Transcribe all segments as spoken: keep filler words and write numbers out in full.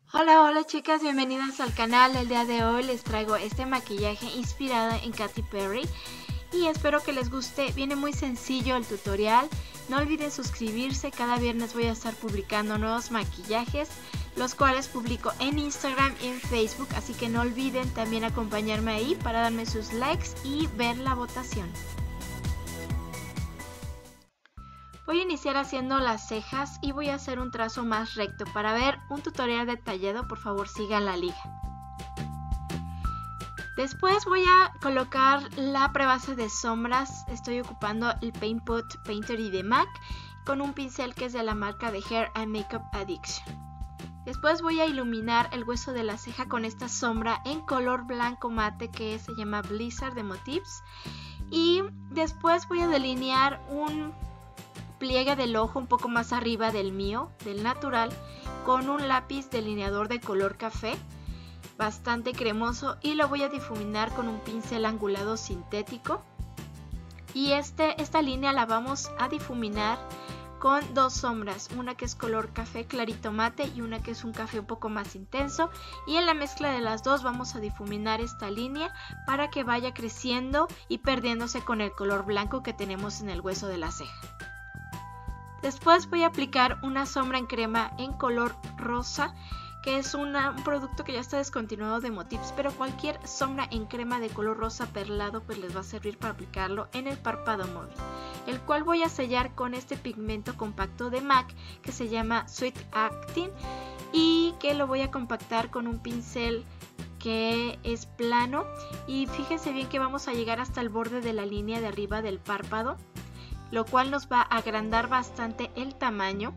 Hola, hola chicas, bienvenidas al canal. El día de hoy les traigo este maquillaje inspirado en Katy Perry y espero que les guste. Viene muy sencillo el tutorial. No olviden suscribirse, cada viernes voy a estar publicando nuevos maquillajes, los cuales publico en Instagram y en Facebook, así que no olviden también acompañarme ahí para darme sus likes y ver la votación. Voy a iniciar haciendo las cejas y voy a hacer un trazo más recto. Para ver un tutorial detallado, por favor sigan la liga. Después voy a colocar la prebase de sombras. Estoy ocupando el Paint Pot Painterly de MAC con un pincel que es de la marca de Hair and Makeup Addiction. Después voy a iluminar el hueso de la ceja con esta sombra en color blanco mate que se llama Blizzard de Motifs. Y después voy a delinear un pliegue del ojo un poco más arriba del mío, del natural, con un lápiz delineador de color café, bastante cremoso, y lo voy a difuminar con un pincel angulado sintético. Y este, esta línea la vamos a difuminar con dos sombras, una que es color café clarito mate y una que es un café un poco más intenso, y en la mezcla de las dos vamos a difuminar esta línea para que vaya creciendo y perdiéndose con el color blanco que tenemos en el hueso de la ceja. Después voy a aplicar una sombra en crema en color rosa, que es una, un producto que ya está descontinuado de Motifs, pero cualquier sombra en crema de color rosa perlado pues les va a servir para aplicarlo en el párpado móvil, el cual voy a sellar con este pigmento compacto de MAC que se llama Sweet Actin y que lo voy a compactar con un pincel que es plano, y fíjense bien que vamos a llegar hasta el borde de la línea de arriba del párpado, lo cual nos va a agrandar bastante el tamaño.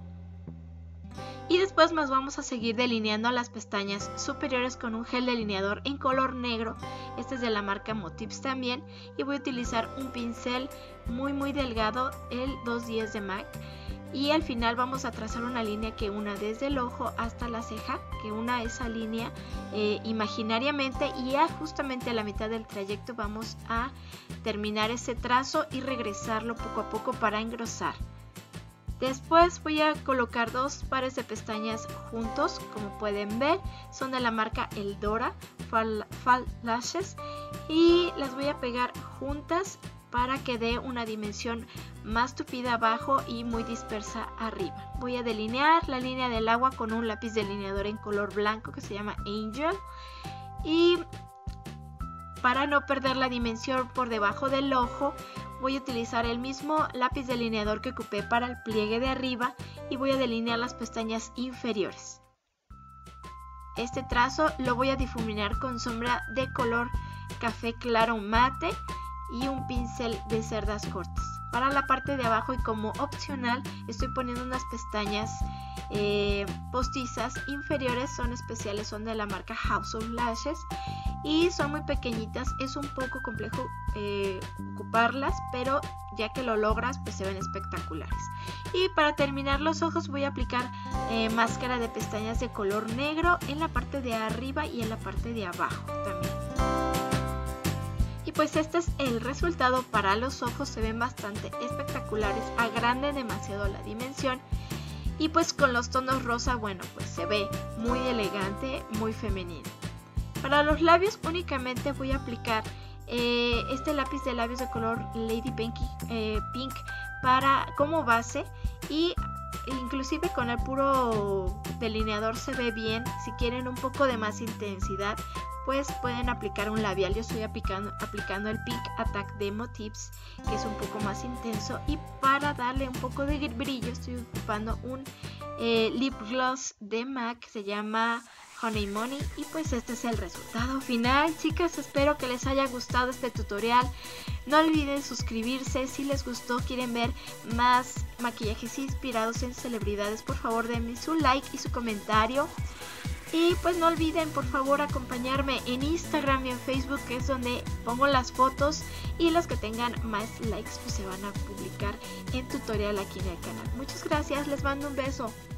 Y después nos vamos a seguir delineando las pestañas superiores con un gel delineador en color negro. Este es de la marca Motifs también, y voy a utilizar un pincel muy muy delgado, el doscientos diez de MAC. Y al final vamos a trazar una línea que una desde el ojo hasta la ceja, que una esa línea eh, imaginariamente, y ya justamente a la mitad del trayecto vamos a terminar ese trazo y regresarlo poco a poco para engrosar. Después voy a colocar dos pares de pestañas juntos, como pueden ver, son de la marca Eldora Fall, Fall Lashes, y las voy a pegar juntas para que dé una dimensión más tupida abajo y muy dispersa arriba. Voy a delinear la línea del agua con un lápiz delineador en color blanco que se llama Angel, y para no perder la dimensión por debajo del ojo voy a utilizar el mismo lápiz delineador que ocupé para el pliegue de arriba y voy a delinear las pestañas inferiores. Este trazo lo voy a difuminar con sombra de color café claro mate y un pincel de cerdas cortas. Para la parte de abajo y como opcional estoy poniendo unas pestañas eh, postizas inferiores, son especiales, son de la marca House of Lashes y son muy pequeñitas. Es un poco complejo eh, ocuparlas, pero ya que lo logras pues se ven espectaculares. Y para terminar los ojos voy a aplicar eh, máscara de pestañas de color negro en la parte de arriba y en la parte de abajo también. Y pues este es el resultado para los ojos, se ven bastante espectaculares, agranden demasiado la dimensión y pues con los tonos rosa, bueno, pues se ve muy elegante, muy femenino. Para los labios únicamente voy a aplicar eh, este lápiz de labios de color Lady Pink, eh, Pink para, como base, y inclusive con el puro delineador se ve bien. Si quieren un poco de más intensidad pues pueden aplicar un labial. Yo estoy aplicando, aplicando el Pink Attack de Motifs, que es un poco más intenso, y para darle un poco de brillo estoy ocupando un eh, lip gloss de MAC que se llama Honey Money. Y pues este es el resultado final, chicas. Espero que les haya gustado este tutorial. No olviden suscribirse. Si les gustó, quieren ver más maquillajes inspirados en celebridades, por favor denme su like y su comentario. Y pues no olviden por favor acompañarme en Instagram y en Facebook, que es donde pongo las fotos, y los que tengan más likes pues se van a publicar en tutorial aquí en el canal. Muchas gracias, les mando un beso.